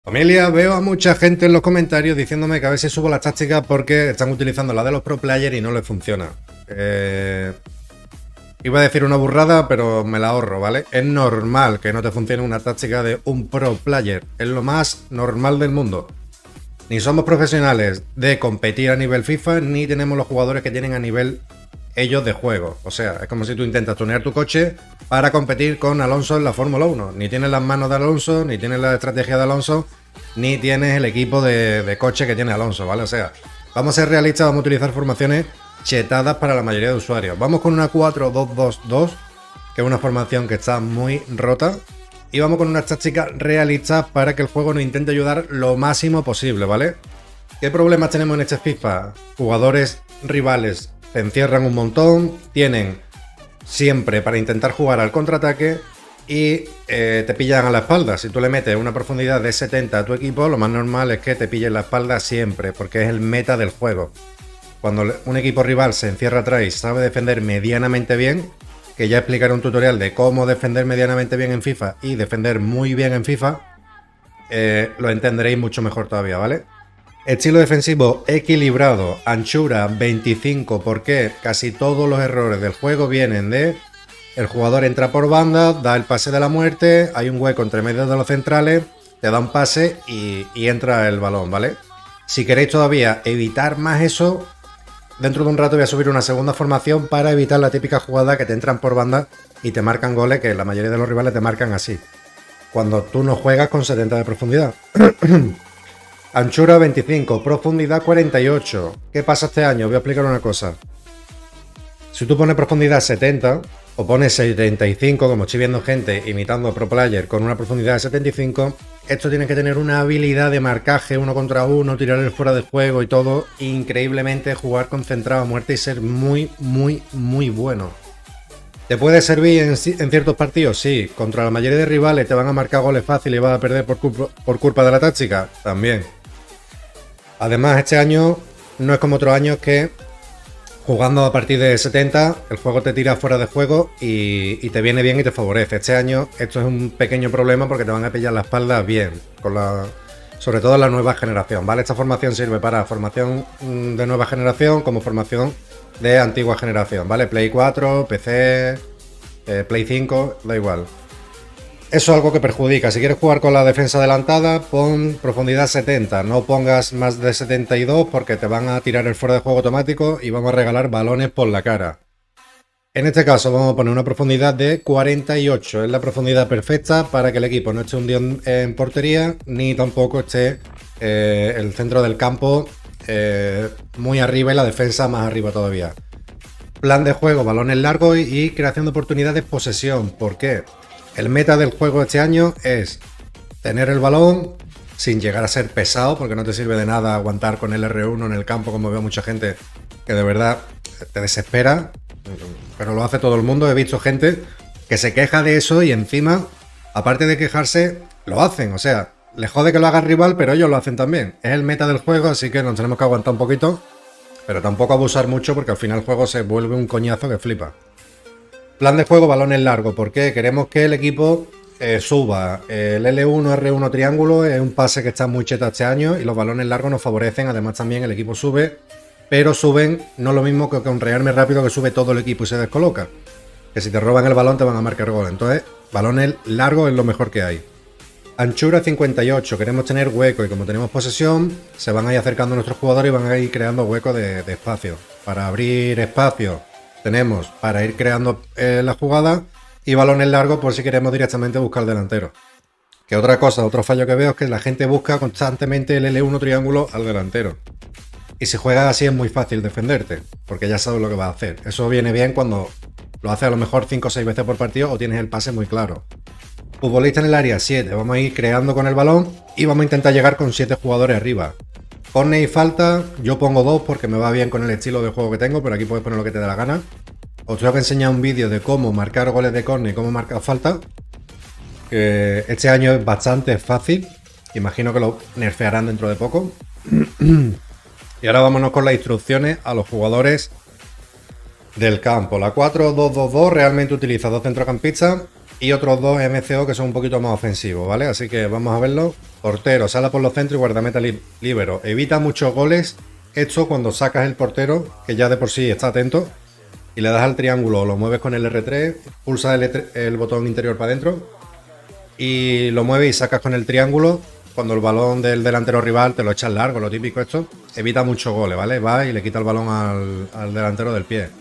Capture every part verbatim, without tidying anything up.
Familia, veo a mucha gente en los comentarios diciéndome que a ver si subo las tácticas porque están utilizando la de los pro players y no les funciona. Eh, iba a decir una burrada, pero me la ahorro, ¿vale? Es normal que no te funcione una táctica de un pro player. Es lo más normal del mundo. Ni somos profesionales de competir a nivel FIFA, ni tenemos los jugadores que tienen a nivel ellos de juego. O sea, es como si tú intentas tunear tu coche para competir con Alonso en la Fórmula uno. Ni tienes las manos de Alonso, ni tienes la estrategia de Alonso, ni tienes el equipo de, de coche que tiene Alonso, ¿vale? O sea, vamos a ser realistas, vamos a utilizar formaciones chetadas para la mayoría de usuarios. Vamos con una cuatro dos dos dos, que es una formación que está muy rota. Y vamos con unas tácticas realistas para que el juego nos intente ayudar lo máximo posible, ¿vale? ¿Qué problemas tenemos en este FIFA? Jugadores rivales se encierran un montón, tienen siempre para intentar jugar al contraataque y eh, te pillan a la espalda. Si tú le metes una profundidad de setenta a tu equipo, lo más normal es que te pillen la espalda siempre, porque es el meta del juego. Cuando un equipo rival se encierra atrás y sabe defender medianamente bien, que ya explicaré un tutorial de cómo defender medianamente bien en FIFA y defender muy bien en FIFA, eh, lo entenderéis mucho mejor todavía, ¿vale? Estilo defensivo equilibrado, anchura veinticinco, porque casi todos los errores del juego vienen de el jugador entra por banda, da el pase de la muerte, hay un hueco entre medio de los centrales, te da un pase y, y entra el balón, ¿vale? Si queréis todavía evitar más eso, dentro de un rato voy a subir una segunda formación para evitar la típica jugada que te entran por banda y te marcan goles, que la mayoría de los rivales te marcan así, cuando tú no juegas con setenta de profundidad. Anchura veinticinco, profundidad cuarenta y ocho. ¿Qué pasa este año? Voy a explicar una cosa. Si tú pones profundidad setenta o pones setenta y cinco, como estoy viendo gente imitando a pro player con una profundidad de setenta y cinco, esto tiene que tener una habilidad de marcaje uno contra uno, tirar el fuera de juego y todo, increíblemente jugar concentrado a muerte y ser muy, muy, muy bueno. ¿Te puede servir en, en ciertos partidos? Sí. ¿Contra la mayoría de rivales te van a marcar goles fáciles y vas a perder por culpa, por culpa de la táctica? También. Además, este año no es como otros años que jugando a partir de setenta el juego te tira fuera de juego y, y te viene bien y te favorece. Este año esto es un pequeño problema porque te van a pillar la espalda bien, con la, sobre todo en la nueva generación, ¿vale? Esta formación sirve para formación de nueva generación como formación de antigua generación, ¿vale? Play cuatro, P C, eh, Play cinco, da igual. Eso es algo que perjudica. Si quieres jugar con la defensa adelantada, pon profundidad setenta. No pongas más de setenta y dos porque te van a tirar el fuera de juego automático y vamos a regalar balones por la cara. En este caso vamos a poner una profundidad de cuarenta y ocho. Es la profundidad perfecta para que el equipo no esté hundido en, en portería, ni tampoco esté eh, el centro del campo eh, muy arriba y la defensa más arriba todavía. Plan de juego, balones largos y, y creación de oportunidades, posesión. ¿Por qué? El meta del juego este año es tener el balón sin llegar a ser pesado, porque no te sirve de nada aguantar con el erre uno en el campo, como veo mucha gente que de verdad te desespera, pero lo hace todo el mundo. He visto gente que se queja de eso y encima, aparte de quejarse, lo hacen. O sea, les jode que lo haga el rival, pero ellos lo hacen también. Es el meta del juego, así que nos tenemos que aguantar un poquito, pero tampoco abusar mucho porque al final el juego se vuelve un coñazo que flipa. Plan de juego, balones largos, porque queremos que el equipo eh, suba. El ele uno, erre uno triángulo es un pase que está muy cheta este año y los balones largos nos favorecen. Además también el equipo sube, pero suben no lo mismo que con rearme rápido, que sube todo el equipo y se descoloca. Que si te roban el balón te van a marcar gol. Entonces, balones largos es lo mejor que hay. Anchura cincuenta y ocho, queremos tener hueco y como tenemos posesión, se van a ir acercando nuestros jugadores y van a ir creando huecos de, de espacio. Para abrir espacio tenemos para ir creando eh, la jugada y balones largos por si queremos directamente buscar delantero. Que otra cosa, otro fallo que veo es que la gente busca constantemente el ele uno triángulo al delantero. Y si juegas así es muy fácil defenderte, porque ya sabes lo que vas a hacer. Eso viene bien cuando lo haces a lo mejor cinco o seis veces por partido o tienes el pase muy claro. Futbolista en el área siete, vamos a ir creando con el balón y vamos a intentar llegar con siete jugadores arriba. Corner y falta, yo pongo dos porque me va bien con el estilo de juego que tengo, pero aquí puedes poner lo que te dé la gana. Os tengo que enseñar un vídeo de cómo marcar goles de corner y cómo marcar falta. Eh, este año es bastante fácil, imagino que lo nerfearán dentro de poco. Y ahora vámonos con las instrucciones a los jugadores del campo. La cuatro dos dos dos realmente utiliza dos centrocampistas y otros dos M C O que son un poquito más ofensivos, ¿vale? Así que vamos a verlo. Portero, sala por los centros y guardameta li líbero. Evita muchos goles. Esto cuando sacas el portero, que ya de por sí está atento, y le das al triángulo, lo mueves con el R tres, pulsa el, el botón interior para adentro y lo mueves y sacas con el triángulo. Cuando el balón del delantero rival te lo echas largo, lo típico esto, evita muchos goles, ¿vale? Va y le quita el balón al, al delantero del pie.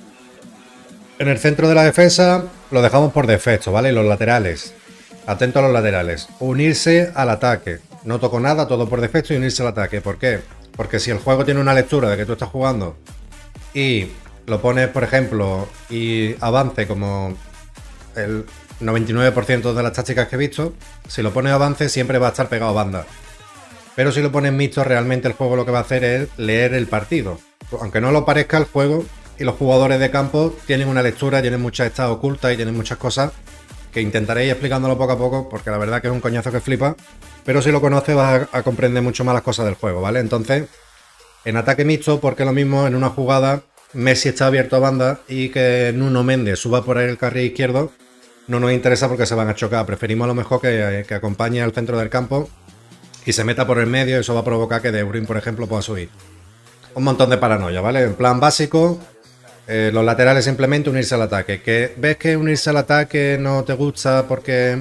En el centro de la defensa lo dejamos por defecto, ¿vale? Y los laterales, atento a los laterales. Unirse al ataque. No toco nada, todo por defecto y unirse al ataque. ¿Por qué? Porque si el juego tiene una lectura de que tú estás jugando y lo pones, por ejemplo, y avance como el noventa y nueve por ciento de las tácticas que he visto, si lo pones avance siempre va a estar pegado a banda. Pero si lo pones mixto, realmente el juego lo que va a hacer es leer el partido. Aunque no lo parezca, el juego y los jugadores de campo tienen una lectura, tienen muchas estadas ocultas y tienen muchas cosas que intentaré ir explicándolo poco a poco, porque la verdad que es un coñazo que flipa. Pero si lo conoces vas a, a comprender mucho más las cosas del juego, ¿vale? Entonces, en ataque mixto, porque lo mismo en una jugada Messi está abierto a banda y que Nuno Méndez suba por ahí el carril izquierdo, no nos interesa porque se van a chocar. Preferimos a lo mejor que, que acompañe al centro del campo y se meta por el medio, y eso va a provocar que De Bruyne, por ejemplo, pueda subir. Un montón de paranoia, ¿vale? En plan básico, eh, los laterales simplemente unirse al ataque. Que ves que unirse al ataque no te gusta porque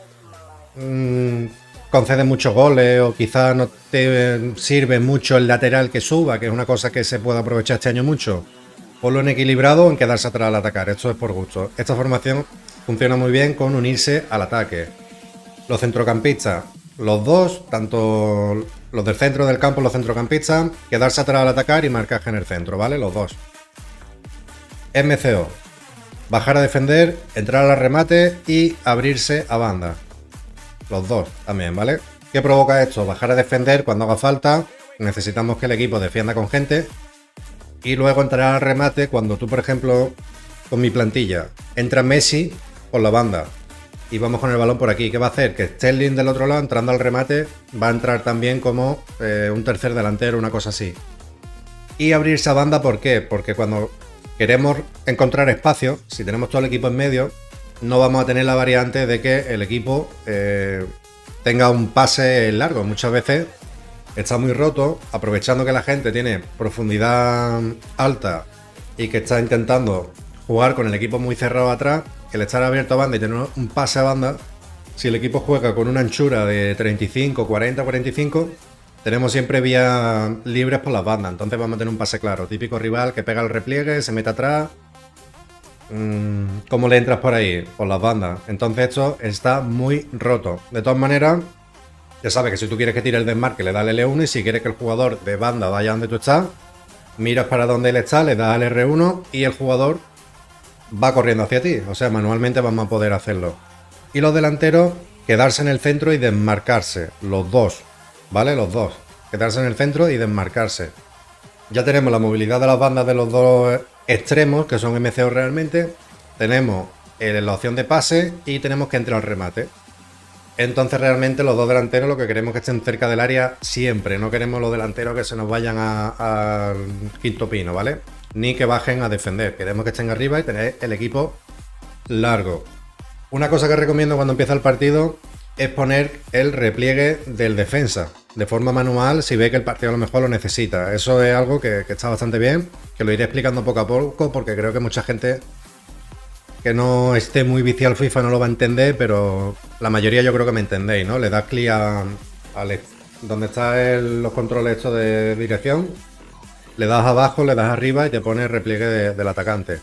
mmm, concede muchos goles, o quizás no te sirve mucho el lateral que suba, que es una cosa que se puede aprovechar este año mucho. Ponlo en equilibrado o en quedarse atrás al atacar. Esto es por gusto. Esta formación funciona muy bien con unirse al ataque. Los centrocampistas, los dos, tanto los del centro del campo, los centrocampistas, quedarse atrás al atacar y marcaje en el centro, ¿vale? Los dos. M C O, bajar a defender, entrar al remate y abrirse a banda. Los dos también, ¿vale? ¿Qué provoca esto? Bajar a defender cuando haga falta. Necesitamos que el equipo defienda con gente. Y luego entrar al remate cuando tú, por ejemplo, con mi plantilla, entra Messi por la banda y vamos con el balón por aquí. ¿Qué va a hacer? Que Sterling del otro lado, entrando al remate, va a entrar también como eh, un tercer delantero, una cosa así. Y abrirse a banda, ¿por qué? Porque cuando queremos encontrar espacio, si tenemos todo el equipo en medio, no vamos a tener la variante de que el equipo eh, tenga un pase largo. Muchas veces está muy roto, aprovechando que la gente tiene profundidad alta y que está intentando jugar con el equipo muy cerrado atrás. El estar abierto a banda y tener un pase a banda, si el equipo juega con una anchura de treinta y cinco, cuarenta, cuarenta y cinco, tenemos siempre vías libres por las bandas. Entonces vamos a tener un pase claro. Típico rival que pega el repliegue, se mete atrás. ¿Cómo le entras por ahí? Por las bandas. Entonces esto está muy roto. De todas maneras, ya sabes que si tú quieres que tire el desmarque, le das el L uno, y si quieres que el jugador de banda vaya donde tú estás, miras para donde él está, le das el R uno y el jugador va corriendo hacia ti. O sea, manualmente vamos a poder hacerlo. Y los delanteros, quedarse en el centro y desmarcarse. Los dos, ¿vale? Los dos. Quedarse en el centro y desmarcarse. Ya tenemos la movilidad de las bandas de los dos extremos, que son M C O realmente. Tenemos eh, la opción de pase y tenemos que entrar al remate. Entonces realmente los dos delanteros lo que queremos es que estén cerca del área siempre. No queremos los delanteros que se nos vayan al quinto pino, ¿vale? Ni que bajen a defender. Queremos que estén arriba y tener el equipo largo. Una cosa que recomiendo cuando empieza el partido es poner el repliegue del defensa de forma manual si ve que el partido a lo mejor lo necesita. Eso es algo que, que está bastante bien, que lo iré explicando poco a poco porque creo que mucha gente que no esté muy viciado al FIFA no lo va a entender, pero la mayoría yo creo que me entendéis, ¿no? Le das clic a, a le, donde están los controles estos de dirección, le das abajo, le das arriba y te pone el repliegue de, del atacante.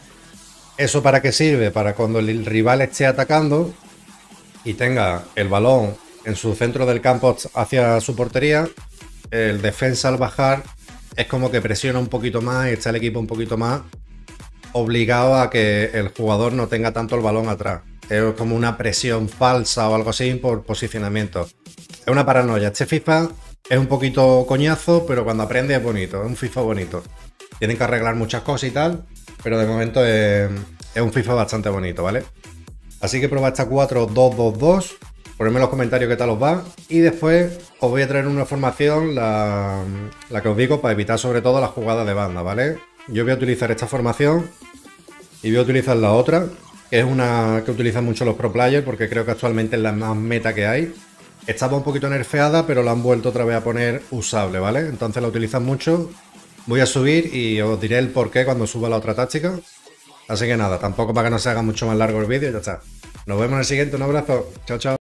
¿Eso para qué sirve? Para cuando el rival esté atacando y tenga el balón en su centro del campo hacia su portería, el defensa al bajar es como que presiona un poquito más y está el equipo un poquito más obligado a que el jugador no tenga tanto el balón atrás. Es como una presión falsa o algo así por posicionamiento. Es una paranoia. Este FIFA es un poquito coñazo, pero cuando aprende es bonito. Es un FIFA bonito. Tienen que arreglar muchas cosas y tal, pero de momento es, es un FIFA bastante bonito, ¿vale? Así que probad esta cuatro dos dos dos. Ponedme en los comentarios qué tal os va. Y después os voy a traer una formación, la, la que os digo, para evitar sobre todo las jugadas de banda, ¿vale? Yo voy a utilizar esta formación y voy a utilizar la otra, que es una que utilizan mucho los pro players porque creo que actualmente es la más meta que hay. Estaba un poquito nerfeada, pero la han vuelto otra vez a poner usable, ¿vale? Entonces la utilizan mucho. Voy a subir y os diré el porqué cuando suba la otra táctica. Así que nada, tampoco para que no se haga mucho más largo el vídeo, ya está. Nos vemos en el siguiente, un abrazo. Chao, chao.